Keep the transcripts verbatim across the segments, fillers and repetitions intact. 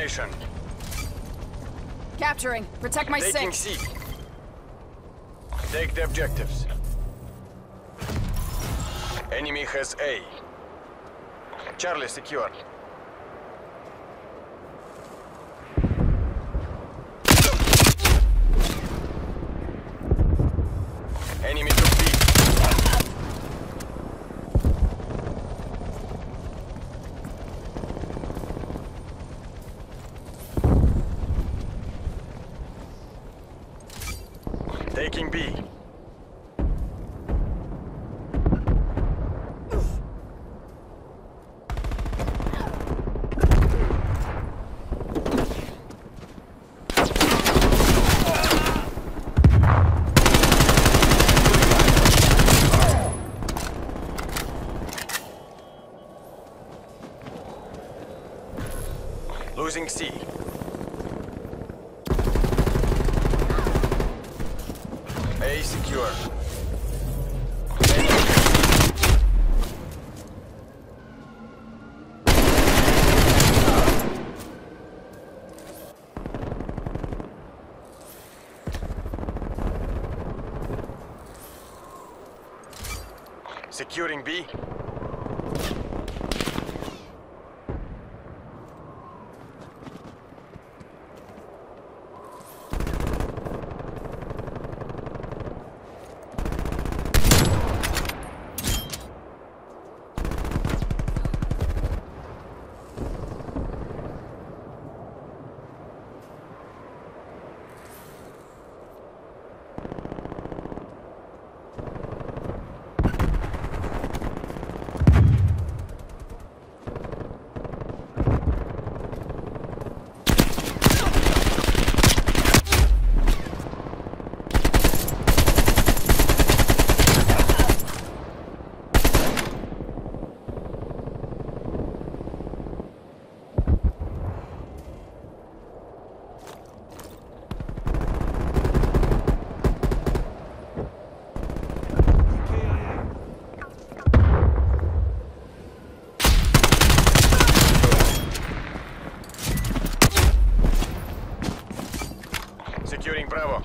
formation. Capturing. Protect my Taking sink. C. Take the objectives. Enemy has A. Charlie secure. Enemy took B. Taking B. Losing C. A secure. Enemy. Securing B. Securing Bravo.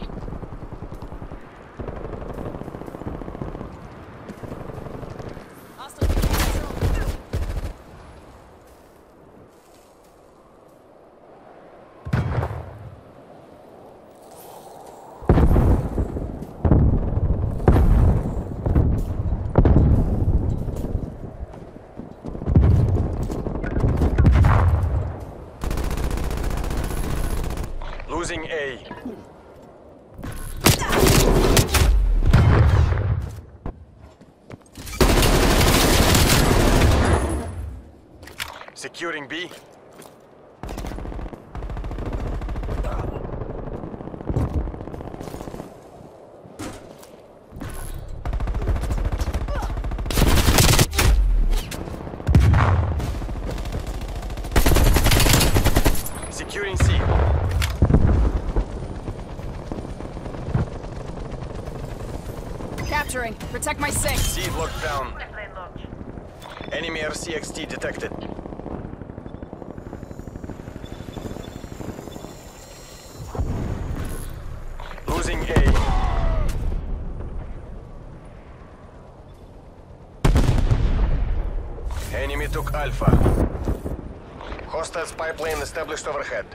Losing A. Securing B. Securing C. Capturing. Protect my sink. C locked down. Enemy R C X T detected. Losing A. Enemy took Alpha. Hostile spy plane established overhead.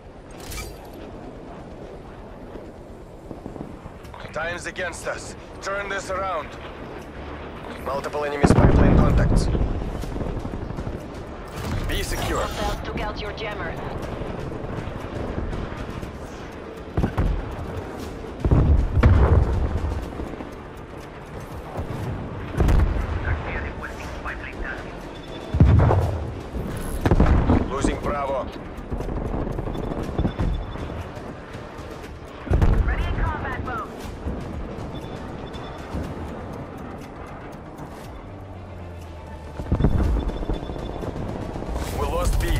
Time's against us. Turn this around. Multiple enemy spy plane contacts. Be secure. Hostiles took out your jammer. Losing Bravo. Ready in combat mode. We lost B.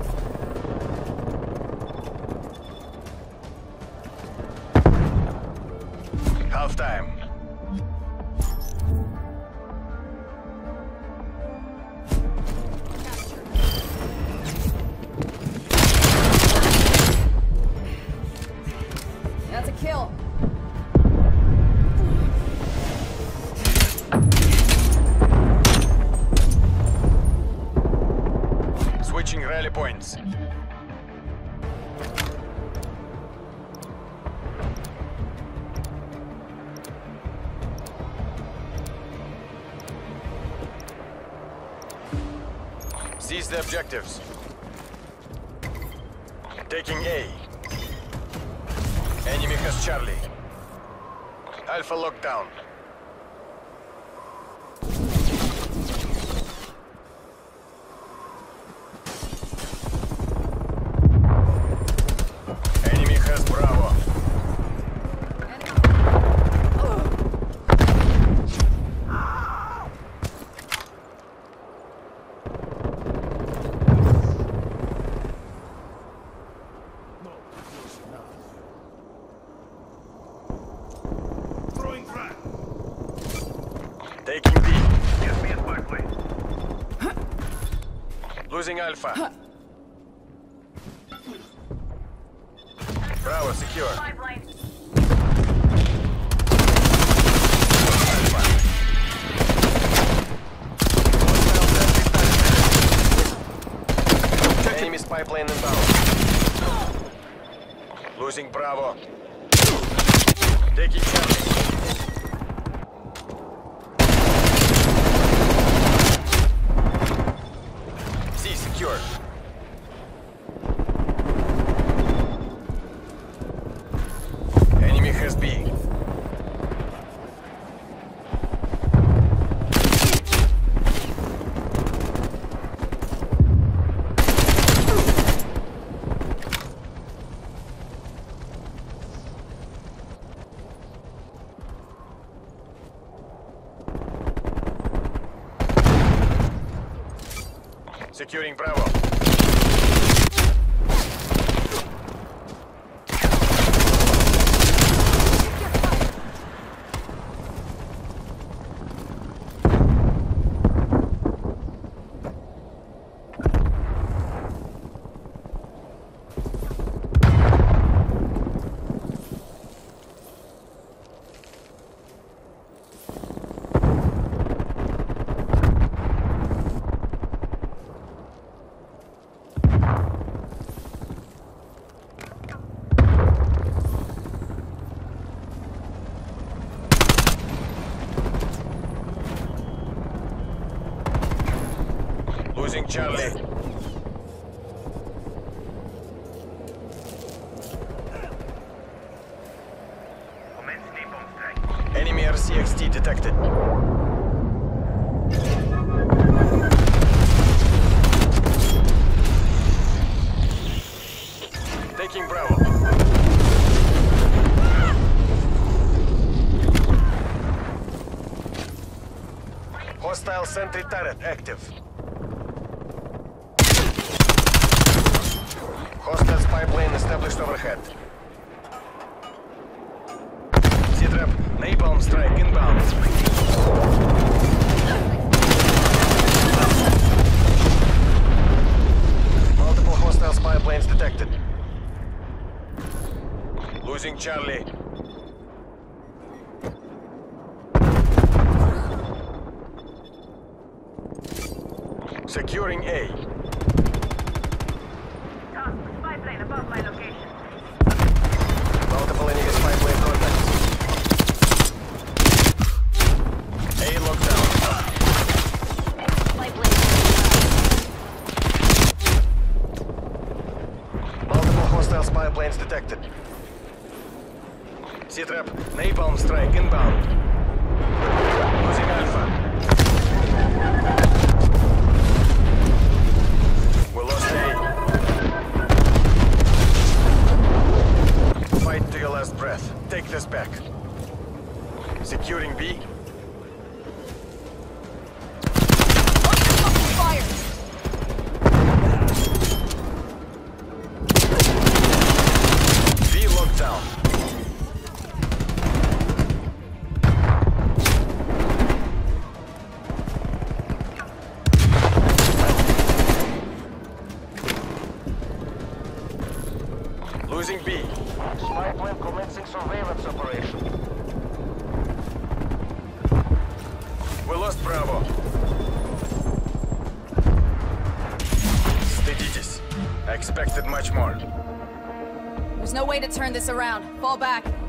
Half time. Switching rally points. Seize the objectives. Taking A. Enemy has Charlie. Alpha lockdown. Enemy has Bravo. Taking B. Give me a spy plane. Losing Alpha. Bravo secure. Pipeline. Alpha. Enemy spy plane inbound. Losing Bravo. Taking Charlie. C secure. Enemy has B. Securing Bravo. Losing Charlie. Commence napalm strike. Enemy R C X T detected. Taking Bravo. Hostile sentry turret active. Hostile spy plane established overhead. C-trap, napalm strike inbound. Multiple hostile spy planes detected. Losing Charlie. Securing A. Task, spy plane above my location. Multiple enemy spy plane contacts. A lockdown. Spy plane. Multiple hostile spy planes detected. C-trap, napalm strike inbound. Losing Alpha. We lost A. Fight to your last breath. Take this back. Securing B. Fire! B locked down. Losing B. Spy plane commencing surveillance operation. We lost Bravo. Steady Expected much more. There's no way to turn this around. Fall back.